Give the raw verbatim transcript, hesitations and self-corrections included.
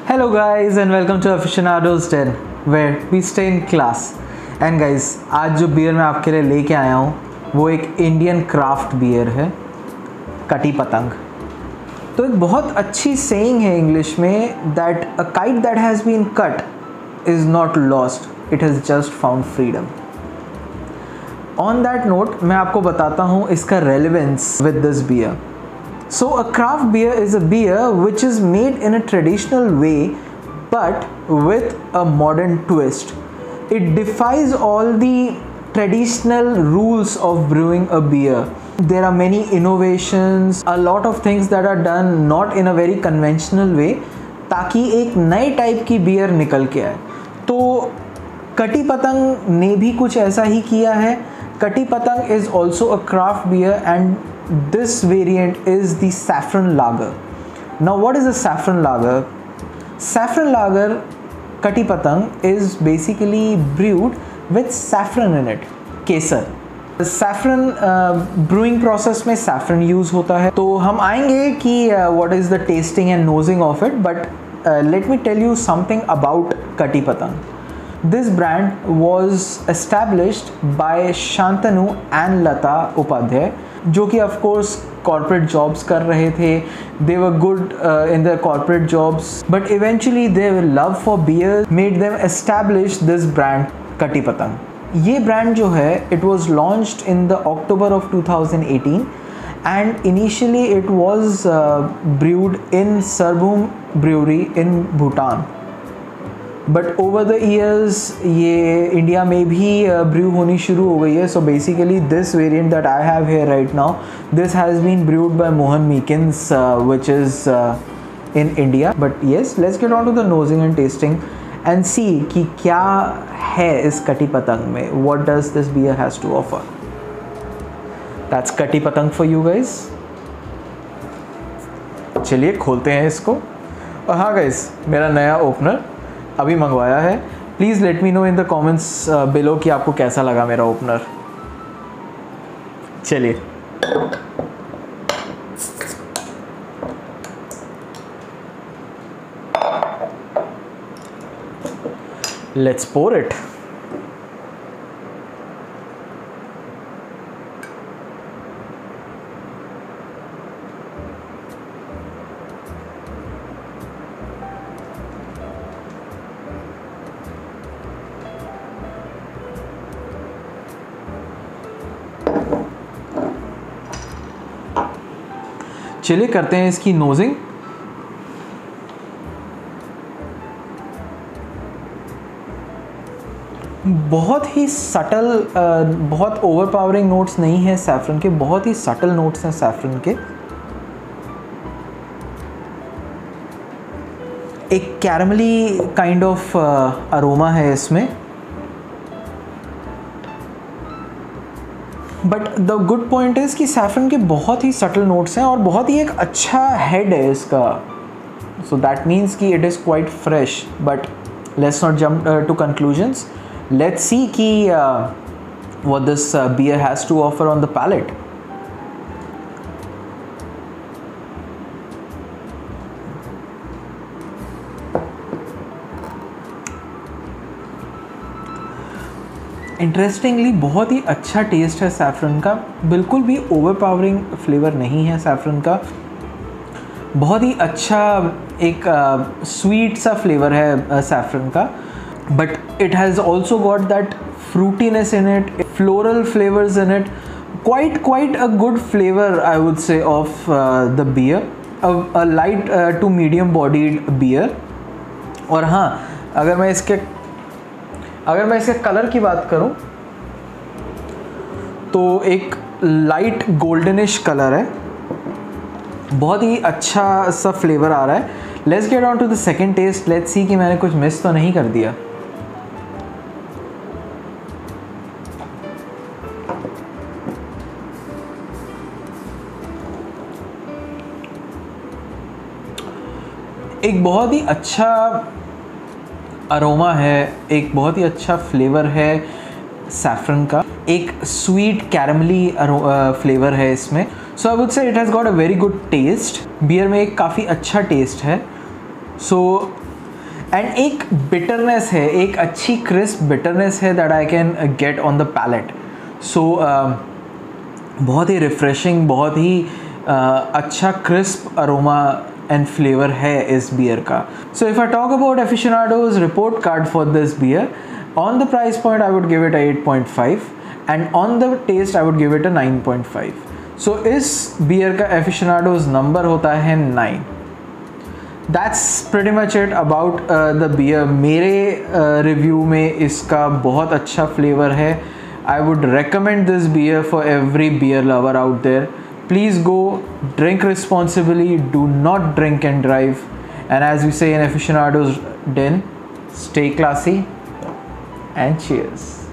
Hello guys and welcome to Aficionados Den where we stay in class. And guys, आज जो beer मैं आपके लिए लेके आया हूँ वो एक इंडियन क्राफ्ट बियर है, कटी पतंग। तो एक बहुत अच्छी सेइंग है इंग्लिश में that a kite that has been cut is not lost, it has just found freedom. On that note मैं आपको बताता हूँ इसका relevance with this beer. So a craft beer is a beer which is made in a traditional way but with a modern twist. It defies all the traditional rules of brewing a beer. There are many innovations, a lot of things that are done not in a very conventional way ताकि एक नए type की beer निकल के आए. तो कटी पतंग ने भी कुछ ऐसा ही किया है. कटी पतंग is also a craft beer and this variant is the saffron lager. Now what is a saffron lager? Saffron lager kati patang is basically brewed with saffron in it, kesar. Saffron uh, brewing process में saffron use होता है. तो हम आएंगे कि uh, what is the tasting and nosing of it, but uh, let me tell you something about kati patang. This brand was established by Shantanu and Lata Upadhyay, जो कि of course corporate jobs कर रहे थे. They were good in the corporate jobs but eventually their love for beer made them establish this brand Kati Patang. ये brand जो है it was launched in the October of two thousand eighteen and initially it was brewed in Sarbum brewery in Bhutan. But over the years ये India में भी brew uh, होनी शुरू हो गई है. So basically this variant that I have here right now, this has been brewed by Mohan Meakins which is in India. But yes, let's get on to the nosing and tasting and see कि क्या है इस कटी पतंग में. What does this beer has to offer. That's Kati Patang for you guys. चलिए खोलते हैं इसको. और हाँ गाइस, मेरा नया ओपनर अभी मंगवाया है. Please let me know in the comments below कि आपको कैसा लगा मेरा ओपनर. चलिए लेट्स पोर इट. चलिए करते हैं इसकी नोजिंग. बहुत ही सटल, बहुत ओवरपावरिंग नोट्स नहीं है सैफरन के, बहुत ही सटल नोट्स हैं सैफरन के. एक कैरमली काइंड ऑफ अरोमा है इसमें. But the good point is कि सैफरन के बहुत ही सटल नोट्स हैं और बहुत ही एक अच्छा हेड है इसका. सो दैट मीन्स कि it is quite fresh. But let's not jump to conclusions. Let's see कि what this beer has to offer on the palate. Interestingly बहुत ही अच्छा टेस्ट है सैफरन का. बिल्कुल भी ओवरपावरिंग फ्लेवर नहीं है सैफरन का. बहुत ही अच्छा एक स्वीट uh, सा फ्लेवर है सैफरन uh, का. But it has also got that fruitiness in it, floral flavours in it. Quite quite a good flavour I would say of the beer. A light to medium bodied beer. और हाँ, अगर मैं इसके अगर मैं इसके colour की बात करूं तो एक लाइट गोल्डनिश कलर है. बहुत ही अच्छा सा फ्लेवर आ रहा है. Let's get on to the second taste. Let's see कि मैंने कुछ मिस तो नहीं कर दिया. एक बहुत ही अच्छा अरोमा है, एक बहुत ही अच्छा फ्लेवर है सैफरन का. एक स्वीट कैरमली फ्लेवर है इसमें. So I would say it has got a very good taste. Beer में एक काफ़ी अच्छा टेस्ट है. सो एंड एक बिटरनेस है, एक अच्छी क्रिस्प बिटरनेस है that I can get on the palate. So बहुत ही रिफ्रेशिंग, बहुत ही uh, अच्छा क्रिस्प अरोमा एंड फ्लेवर है इस बियर का. So if I talk about aficionado's report card for this beer, on the price point I would give it a eight point five and on the taste I would give it a nine point five. So इस beer का एफिशनाडोज number होता है nine. That's pretty much it about the beer. मेरे review uh, में इसका बहुत अच्छा flavour है. I would recommend this beer for every beer lover out there. Please go drink responsibly, do not drink and drive, and as we say in Aficionados Den, stay classy and cheers.